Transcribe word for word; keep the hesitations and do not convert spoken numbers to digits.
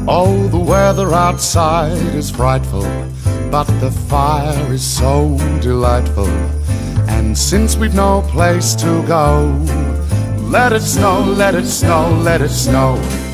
Oh, the weather outside is frightful, but the fire is so delightful. And since we've no place to go, let it snow, let it snow, let it snow.